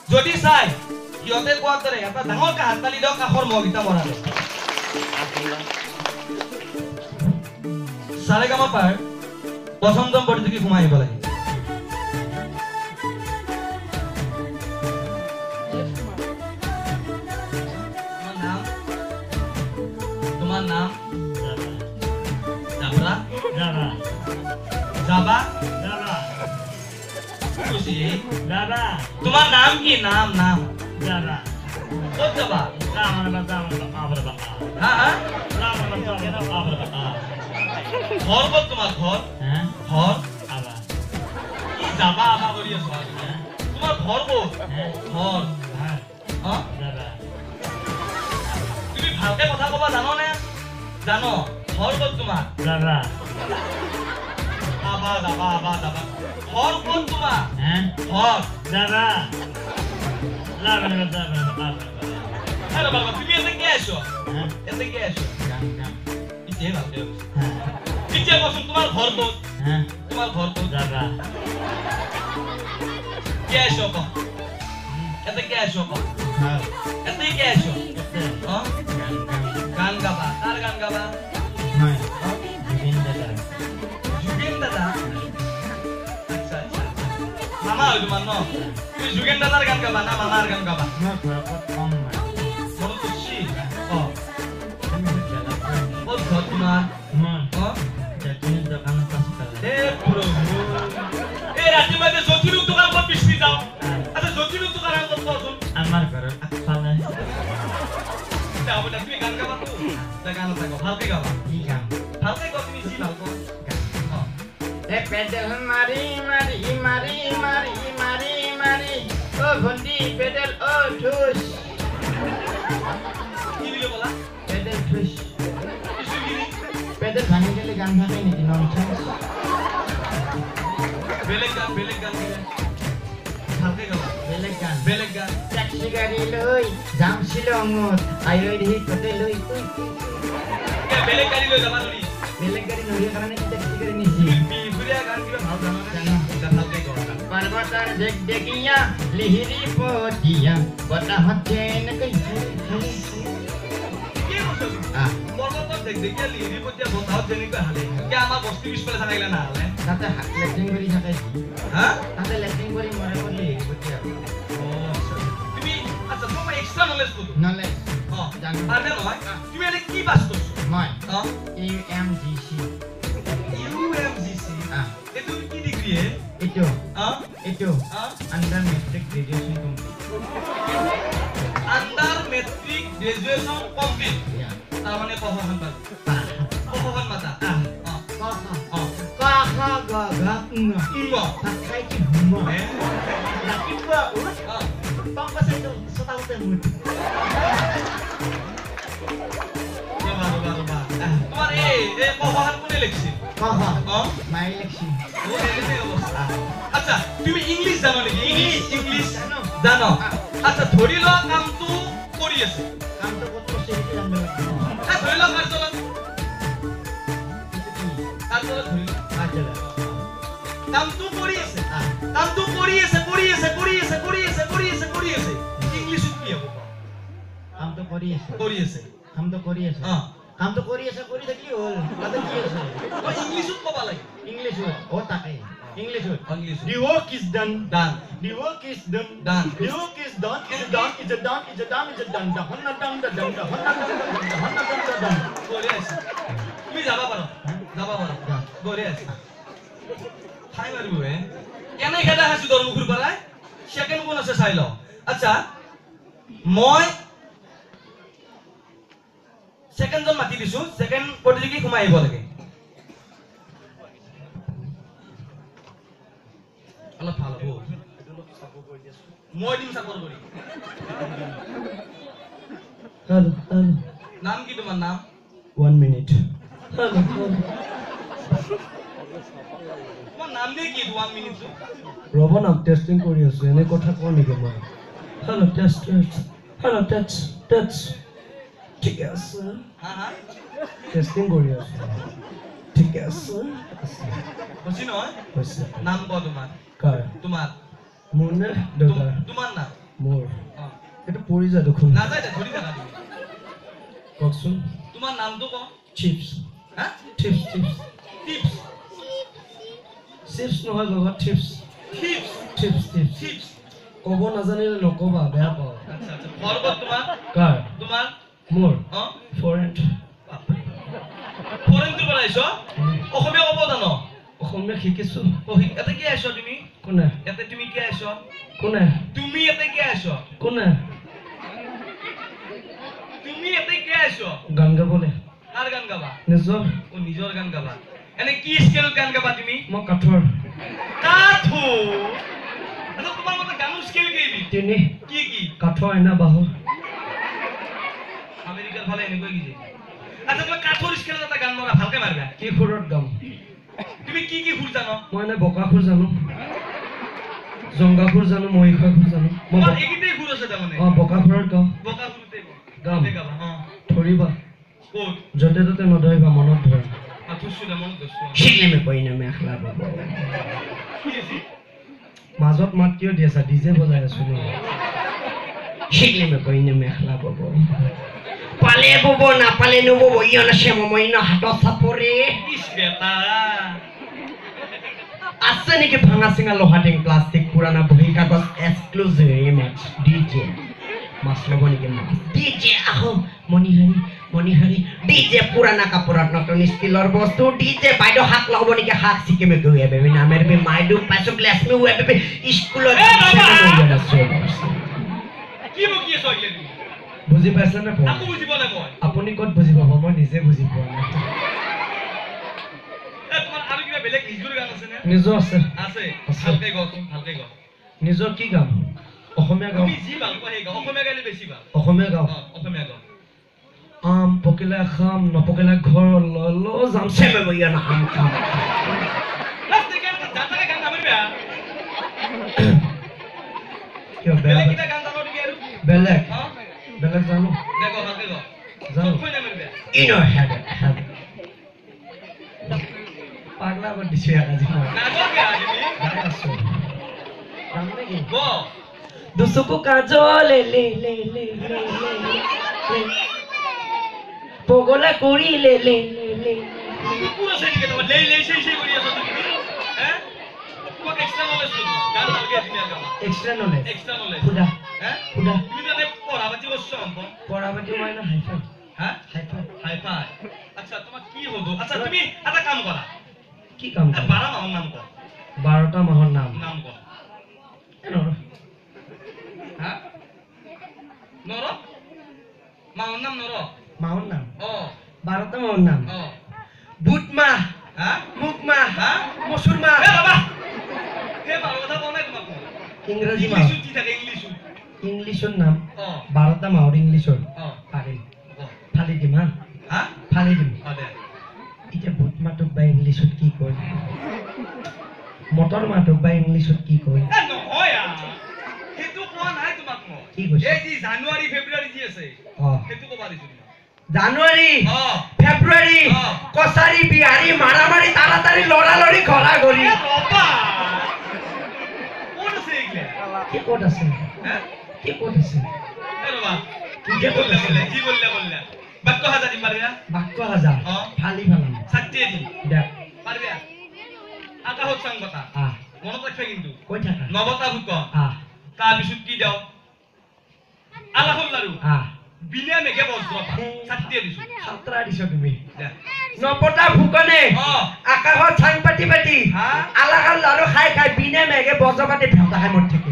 যদি চাই সিহঁতে কোৱাৰ দৰে এটা ডাঙৰকৈ হাততালি দিয়ক কাষৰ মহকেইটা মৰালে সাৰেগামাপাৰ প্ৰথমজন প্ৰতিযোগী সোমাই আহিব লাগে তোমাৰ নাম জাবৰা জাবা খুশি দাদা তোমার নাম কি নাম নাম দাদা কত যাবা হ্যাঁ ঘর কত তোমার ঘর ঘর কি যাবা আবা করি আছো তোমার ঘর কত ঘর তুমি ভালকে কথা কবা জানো না জানো ঘর কত তোমার দাদা আবা যাবা আবা যাবা ঘর কোন তোমার ঘর দাদা আরে বাবা তুমি এতে কে আছো এতে কে আছো ইতে ভালকে ইতে বসুন তোমার ঘর কোন তোমার ঘর কোন দাদা কে আছো কো এতে কে আছো কো এতে কে আছো গান গাবা কার গান গাবা জুবিন দাদা মামা হইলো মানো তুমি জুগেন দাদার গান গাবা না মামার গান গাবা বড় খুশি বল তোমার তুমি দোকান পাস করে হে প্রভু এই রাতে মধ্যে জটিলু দোকান কত বিস্তি যাও আচ্ছা জটিলু দোকান কত বলছো আমার ঘরে আকফালে যাও বলে তুমি গান গাবা তো গান গাও ভালকে গাবা কি গান ভালকে গাও তুমি জি ভালকে ए पेडल मारी मारी मारी मारी मारी मारी ओ भंडी पेडल ओ ठुस কি দিলে বলা পেডল ঠুস পেডল ভাঙি গেলে গান ভাঙে নি ননসেন্স বেলেগ গান দিলে ভালকে গাবা বেলেগ গান ট্যাক্সি গাড়ি লই যাম শিলংত আইরই হি কতে লই তুই কে বেলেগ গাড়ি লই যাবা নৰি বেলেগ গাড়ি নৰি কাৰণে ট্যাক্সি গাড়ি নিছি पर्वतर देख देखिया लिहिरी पोटिया बता हथे न कई के बोलছো पर्वतर देख देखिया लिहिरी पोटिया बता हथे न कई हाले के আমাৰ বস্তি বিস্পলে থাকাইলা না হালে তাতে লেটিং কৰি থাকে হ্যাঁ তাতে লেটিং কৰি মৰে কৰি লিহিৰি পোটিয়া ও তুমি আচ্ছা তোমার এক্সট্রা নলেজ কত নলেজ জানো পারবে নহয় তুমি এনে কি পাস করছো মই UMGC itu কি degree itu under matric graduation complete under matric graduation complete ya তার মানে কখন মাতা কাহা গাগা ইঙ্গা খাই কি হুমা লাকি গua tong pas itu setahun temut তোমার এই কখন কোনে লিখছি my election আচ্ছা তুমি ইংলিশ জানো নাকি ইংলিশ জানো আচ্ছা ধৰি ল কামটো কৰি আছে কামটো কত কৰিছে কি জানো ধৰি ল কাৰ্যলত ধৰি ল কামটো কৰি আছে ইংলিশত কি হ'ব কামটো কৰি আছে কৰি থাকি হল তাতে কি আছে ইংলিশত কবা লাগে ইংলিশত ও তাকে ইংলিশত the work is done the work is done the work is done is done গরে আছে তুমি যাবা পারো গরে আছে খাই মারিব কেনে খেদা হাসি তোর মুখৰ পৰা সেকেন্ড কোন আছে চাই ল আচ্ছা মই সেকেন্ড জন মাতি দিছো সেকেন্ড প্ৰতিযোগী ঘুমাই আহিব লাগে অলপ ভাল হ'ব মই দিম সাপোর্ট কৰি হ্যালো নাম কি তোমার নাম 1 মিনিট হ্যালো তোমার নাম দিয়ে কি 1 মিনিট রবন আপ টেস্টিং কৰি আছো এনে কথা কোন নেকি মই হ্যালো টেস্ট ঠিক আছে হ্যাঁ টেস্টিং কৰি আছো ঠিক আছে বুঝি নহয় নাম ক তোমার কার তোমার মনে তোমার নাম মোৰ এটা পৰি যায় দেখোন নাযায় দে ধৰি থাকা তুমি কওকচোন তোমাৰ নামটো ক চিপছ হা চিপছ চিপছ টিপছ চিপছ নহয় বাবা চিপছ টিপছ চিপছ চিপছ টিপছ ক'ব নাজানিলে নক'বা বেয়া পাওঁ আচ্ছা আচ্ছা ঘৰ তোমাৰ কাৰ তোমাৰ মোৰ অ ফৰেন ফৰেনটোৰ পৰা আহিছ অসমীয়া ক'ব জানো অসমীয়া শিকিছোঁ ইয়াতে কি আহিছ তুমি কোনে ইয়াতে তুমি কি আহিছ কোনে তুমি ইয়াতে কি আহিছ কোনে তুমি ইয়াতে কি আহিছ গান গাবলৈ কাৰ গান গাবা নিজৰ ও নিজৰ গান গাবা এনে কি স্কেলত গান গাবা তুমি মই কাঠৰ কাঠো আচ্ছা তোমাৰ মতে গানৰ স্কেল কেইবি তিনি কি কি কাঠৰ আইনা বাহৰ আমেৰিকাৰ ফালে এনেকৈ কি আচ্ছা তুমি কাঠৰ স্কেলত এটা গান মৰা ভালকে মাৰিবা কি সুৰত গাম তুমি কি কি সুৰ জানো মই এনে বকা সুৰ জানো জংগা সুৰ জানো মহিষা সুৰ জানো মই তোমাৰ এইকেইটাই সুৰ আছে তাৰমানে বকা সুৰত গাওঁ বকা সুৰতে গাম গাবা অ ধৰিবা ক'ত য'তে ত'তে নধৰিবা মনত ধৰ আঠুছুদা মনত গৈছো শিকিলে কইনা মেখলা বাব কি আছে মাজত মাত কিয় দি আছা ডিজে বজাই আছো ন শিকিলে কইনা মেখলা বাব পালে বব নাপালে নবব ইয়না শ্যামময়ীন হাতত চাপৰে ইস বেটা আছে নেকি ভাঙা চিঙা লোহা টিং প্লাষ্টিক পুৰাণা বহি কাগজ এক্সক্লুজিভ মাছ ডিজে মাছ ল'ব নেকি মাছ ডিজে আহো মণিহাৰী ডিজে পুৰাণা কাপোৰত নতুন ষ্টিলৰ বস্তু ডিজে বাইদেউ হাত লগাব নেকি হাত চিকিমে গৈ বেবি নামেৰ বি মাইডু পাইছো গ্লাছ মি ৱে বেবি স্কুলত কি বকি আছ ইলে তুমি বুজি পাইছে নে আকো বুজিব না মই আপুনি ক'ত বুজি পাব মই নিজে বুজি পোৱা নাই এ তোমাৰ আৰু কিবা বেলেগ নিজৰ গান আছে নে নিজৰ আছে আছে ভালকে গা তুমি ভালকে গা নিজৰ কি গাম অসমীয়া গাওঁ তুমি যি ভাল কোৱা সেই গা অসমীয়া গালে বেছি ভাল অসমীয়া গাওঁ অসমীয়া গা আম পকিলে খাম নপকিলে ঘৰ ল যাম চেমে বইয়া না আম খাম লাষ্ট গান জাতাকে গান নামিবা কিয় বেলেগ বেলেগ কিটা গান জানো তুমি আৰু বেলেগ হা বেলেগ জানো দেখো ভালকে গা জানো কই নামিবা ইনো হেড পাগলা কৰি দিছো আজি মই নাজো কে আজি গাই আছো গাম নেকি গো দুচকু কাজল লে লে লে লে লে পগলা কৰি লে লে লে পুরো সেই দিকে তোমার লেই লেই সেই করি আছো তুমি হ্যাঁ তোমাকে এক্সট্রা নলেজ তো গান ভালকে তুমি আর গাবা এক্সট্রা নলেজ এক্সট্রা নলেজ খুদা হ্যাঁ খুদা তুমি তো পড়াবাতি করছো অঙ্ক পড়াবাতি মই না হাইফাই হ্যাঁ হাইফাই হাই আচ্ছা তোমার কি হলো আচ্ছা তুমি একটা কাম করা কি কাম 12 মাহর নাম কর 12টা মাহৰ নাম কর এনৰ হ্যাঁ নর মাহর নাম নর মাহৰ নাম ও 12টা মাহৰ নাম ও বুট মাহ হ্যাঁ মুগ মাহ হ্যাঁ মসুর মাহ এ বাবা হে বাবা কথা কোন নাই তোমাক ইংৰাজী মাহ ইংলিশ কি থাকে ইংলিশ ইংলিছৰ নাম ও 12টা মাহৰ ইংলিছৰ ও পাৰিম ও ফালি দিম হা হ্যাঁ ফালি দিম দে এতিয়া বুট মাহটোক বা ইংলিছত কি কয় মটৰ মাহটোক বা ইংলিছত কি কয় এ নহয় হেতু কোৱা নাই তোমাক মই কি কৈছে এই যি জানুৱাৰী ফেব্ৰুৱাৰী যি আছে অ হেতু কবা দিছো জানুৱাৰী অ ফেব্ৰুৱাৰী কছাৰী বিহাৰী মাৰামাৰী তাড়াতাড়ি লৰালৰি ঘৰা ঘৰি বাবা কোন আছে এইগিলা কি ক'ত আছে হ্যাঁ কি ক'ত আছে এ ৰবা কি যে ক'ত আছে কি বললা বাক্য হাজার দিম পারবিয়া বাক্য হাজাৰ ফালি ফালাম সাতটিয়ে দিম দেখ পারবিয়া আকা হোক সাং কথা মনত রাখবে কিন্তু কৈ থাকা নবতা ভুক তাৰ পিছত কি দাও আলাহুল লাৰু বিনা মেঘে বজ্র সাতটিয়ে দিছো সাতৰা দিছ তুমি দেখ নপতা ভুকনে আকাশত চাং পাতি পাতি আলাহাল লাৰু খাই খাই বিনা মেঘে বজ্ৰ পাতি ভেটা খাই মত থাকে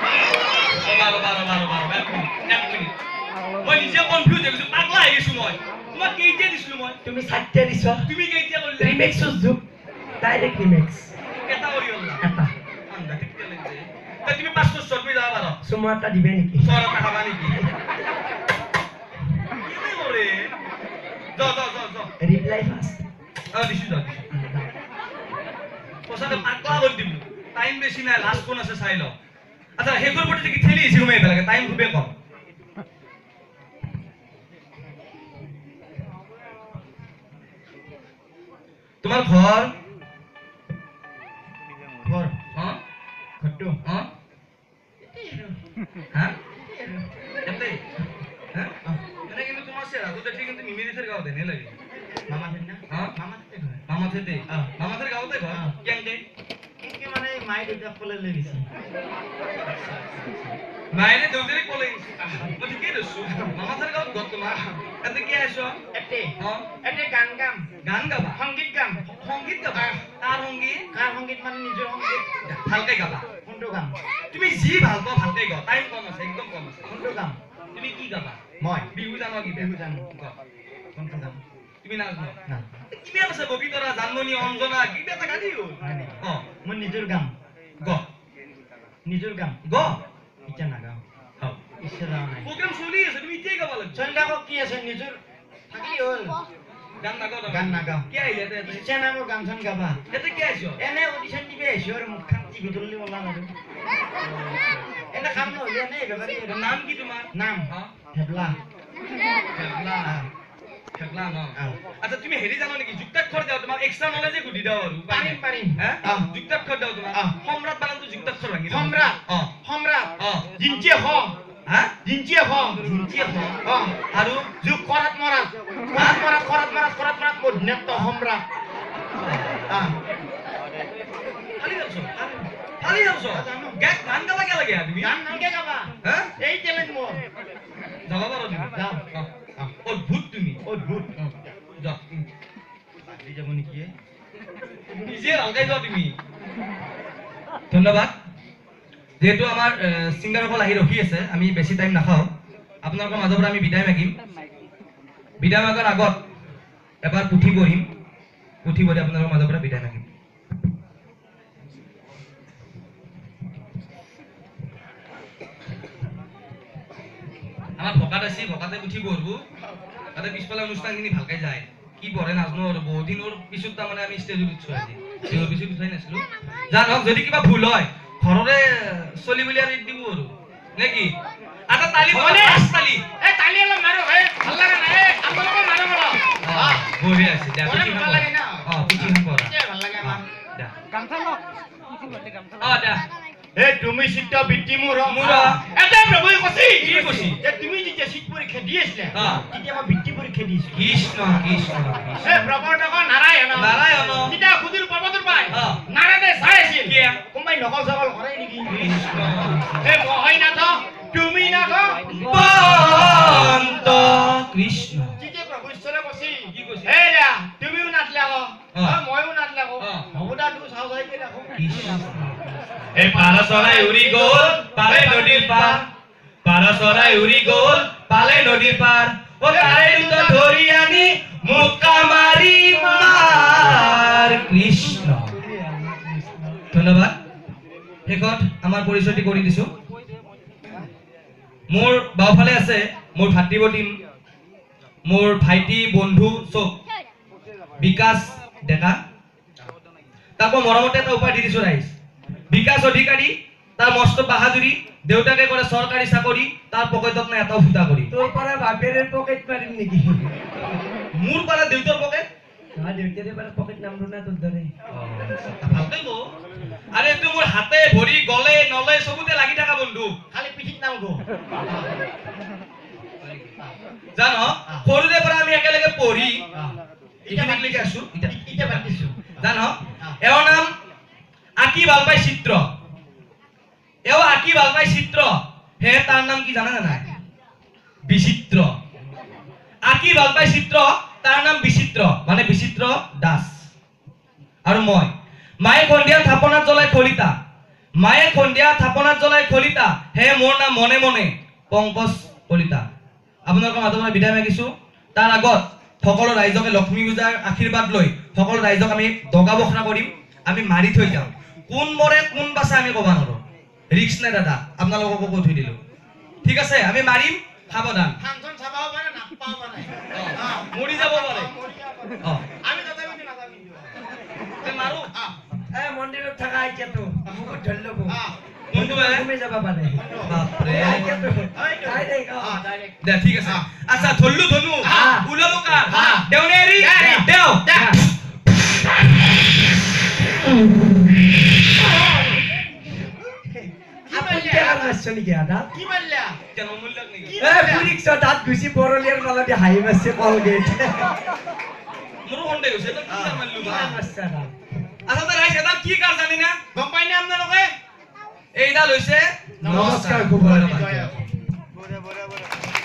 এক মিনিট মই নিজে কনফিউজ হৈ গৈছো পাগলা হৈ গৈছো মই তোমাক কেইটা দিছিলো মই তুমি সাতটা দিছ তুমি কেইটা কৰিলা ৰিমেক্স যোগ ডাইৰেক্ট ৰিমেক্স এটা কৰি হ'লা এটা আন্দা কেতিয়া লাগিছে তুমি 500 শট যাব পাৰো সুমা এটা দিবে নেকি সরা খাবা নেকি কি করে যাও রিপ্লাই ফাস্ট দিছি পছাতে পাগলা কৰি দিম টাইম বেছি নাই লাস্ট কোন আছে চাই লও আচ্ছা হেগৰ পটি কি ঠেলি ইছি ঘুমাই পেলাকে টাইম খুবে কম তোমার ঘর ঘৰ হ্যাঁ ঘৰটো হ্যাঁ হা এতে হা এনে কিন্তু তোমার চেহারাটো দেখি কিন্তু মিমিরিসের গাঁও দেনে লাগে মামা থেন না হ্যাঁ মামা থেন হয় মামাথের গাঁওতে ঘর কেংকে কি মানে মাই দুটা কলে লৈ গেছি মায়েরে দেউতারে কলে মই ঠিকই দেছো মামাথের গাঁৱত ঘর তোমার এতে কি আইছো এতে হ্যাঁ এতে গান গাম গান গাবা সংগীত গাম সংগীত গাবা কার সংগীত মানে নিজৰ সংগীত ভালকে গাবা কোনটো গাম তুমি যি ভাল পাও ভালকে গাও টাইম কম আছে একদম কম আছে কোনটো গাম তুমি কি গাবা মই বিহু জানো কি বিহু জানো কোনটো গাম তুমি নাচ না কিবা আছে বগীতৰা জানমণি অঞ্জনা কিবা এটা গালি হ'ল অ মই নিজৰ গাম গ নিজৰ গাম গ ইচ্ছা নাগাও ইচ্ছা যাওঁ নাই প্ৰগ্ৰাম চলি আছে তুমি এতিয়াই গাব লাগিব চলি থাকক কি আছে নিজৰ থাকিলি হ'ল গান নাগাও কি আহিলে এতে ইচ্ছা নাই মোৰ গান চান গাবা এতে কি আহিছ এনে অডিশ্যন দিবি আহিছো আৰু মুখখন টিভি তুলি ওলাম আৰু এনে কাম নহ'লে এনে বেপাৰী নাম কি তোমাৰ নাম হেবলা হেবলা হেবলা ন আচ্ছা তুমি হেৰি জানো নেকি যুক্তাক্ষৰ দিও তোমাক এক্সট্ৰা নলেজে গুদি দিও আৰু পাৰিম হ্যাঁ যুক্তাক্ষৰ দিও তোমাক সম্ৰাট বানানটো যুক্তাক্ষৰ ভাঙি সম্ৰাট জিনচি হ হ্যাঁ জিনচি হ আৰু যুগ কৰাত মৰাত মধ্যত সম্ৰাট খালি যাবছ গান গাবা কে লাগে তুমি গান নালগে গাবা হ্যাঁ এই টেলেন্ট মোৰ যাবা পাৰো তুমি যাও অদ্ভুত তুমি অদ্ভুত যাও বাকি যাব নেকি নিজে লগাই যাও তুমি ধন্যবাদ যেহেতু আমাৰ সিঙ্গাৰসকল আহি ৰখি আছে আমি বেছি টাইম নাখাও আপোনালোকৰ মাজৰ পৰা আমি বিদায় মাগিম বিদায় মাগাৰ আগত এবাৰ পুথি পঢ়িম পুথি পঢ়ি আপোনালোকৰ মাজৰ পৰা বিদায় মাগিম আমার ভকাত আছে ভকাতে পুথি পঢ়ব তাতে পিছফালে অনুষ্ঠানখিনি ভালকে যায় কি পঢ়ে নাজনো আৰু বহুত দিনৰ পিছত তাৰমানে আমি ষ্টেজত উঠছো আজি বিহুৰ পিছত উঠাই নাছিলো জানক যদি কিবা ভুল হয় ঘৰৰে চলি বুলি আৰু দিব আৰু নেকি এটা তালি বলে তালি এ তালি অলপ মাৰো হে ভাল লাগা নাই আপোনালোকে মাৰো মাৰো বঢ়িয়া আছে দে পুথি ভাল লাগে না পুথিখন পঢ়া ভাল লাগে আমাৰ দে গামছা লওক পুথি পঢ়তে গামছা দে এ তুমি চিত্ত বৃত্তি মোৰ এতে প্ৰভুই কৈছি কি কৈছি যে তুমি যেতিয়া চিত পৰীক্ষা দি আছিলা তেতিয়া মই বৃত্তি পৰীক্ষা দিছিলো কৃষ্ণ কৃষ্ণ এ প্ৰৱৰ্তক নাৰায়ণ তেতিয়া খুদিৰ পৰ্বতৰ পাই নাৰায়ণে চাই আছিল কোনবাই নকল চাকল কৰে নেকি কৃষ্ণ এ মহই নাথ তুমি নাথ বন্ত কৃষ্ণ তেতিয়া প্ৰভু ঈশ্বৰে কৈছি কি কৈছে এ যা তুমিও নাথলা মইও নাথলা হবদা দু চাও যাই কে দেখো কৃষ্ণ এ পাৰা চৰাই উৰি গ'ল পালে নদীৰ পাৰ পাৰা চৰাই উৰি গ'ল পালে নদীৰ পাৰ ও তাৰে দুটা ধৰি আনি মুক্কা মাৰি মাৰ কৃষ্ণ ধন্যবাদ শেষত আমাৰ পৰিচয়টি কৰি দিছো মোৰ বাওফালে আছে মোৰ ভাতৃ টিম মোৰ ভাইটি বন্ধু চব বিকাশ ডেকা তাকো মৰমতে এটা উপাধি দিছো ৰাইজ বিকাশ অধিকাৰী তাৰ মস্ত বাহাদুৰি দেউতাকে কৰে চৰকাৰী চাকৰি তাৰ পকেটত নাই এটাও ফুটা কৰি তোৰ পৰা বাপেৰে পকেট মাৰিম নেকি মোৰ পৰা দেউতাৰ পকেট দেউতাৰে পৰা পকেট নামৰো না তোৰ দৰে ভালকৈ কো আৰে তুই মোৰ হাতে ভৰি গলে নলে সবুতে লাগি থাকা বন্ধু খালি পিঠিত নাম গো জানো সৰুৰে পৰা আমি একেলগে পঢ়ি এইখিনিক লৈকে আছো ইটা পাতিছো জানো এওঁৰ নাম আঁকি ভাল পাই চিত্ৰ এও আঁকি ভাল পাই চিত্ৰ হে তাৰ নাম কি জানা নাই বিচিত্ৰ আঁকি ভাল পাই চিত্ৰ তাৰ নাম বিচিত্ৰ মানে বিচিত্ৰ দাস আৰু মই মায়ে সন্ধিয়া থাপনাত জ্বলাই খলিতা মায়ে সন্ধিয়া থাপনাত জ্বলাই খলিতা হে মোৰ নাম মনে মনে পংকজ কলিতা আপোনালোকৰ মাজৰ পৰা বিদায় মাগিছো তাৰ আগত সকলো ৰাইজকে লক্ষ্মী পূজাৰ আশীৰ্বাদ লৈ সকলো ৰাইজক আমি দগা বখৰা কৰিম আমি মাৰি থৈ যাওঁ কোন মৰে কোন বাছে আমি ক'ব নোৱাৰো ৰিক্স নাই দাদা আপোনালোককো কৈ থৈ দিলো ঠিক আছে আমি মাৰিম সাৱধান ফাংচন চাবাও পাৰে না পাও পাৰে মৰি যাব পাৰে আমি তথাপিতো নাযাবি মাৰো এ মন্দিৰত থাকা আইতিয়াতো বহুত ধন্য গো বন্ধু তুমি যাব পাৰে বাপৰে আইতিয়াতো ডাইৰেক্ট দে ঠিক আছে আচ্ছা ধল্লু ধনু উলালো কাৰ দেউনেৰি দেও আপুনি মারছ নাকি আদা কি মারলা কেন মূল্যাক নাকি কি? এ পুরিক্স দাঁত ঘুষি বড়লিয়ার গলা দিয়ে হাই মারছে কলগেট মোর হন্ডে গেছে তো কি আর মারলু কি মারছ আদা আচ্ছা তাই রাইছে তার কি কার জানি না গম পাই না আপনালোকে এইডাল হইছে নমস্কাৰ গোবৰ জয় হোক।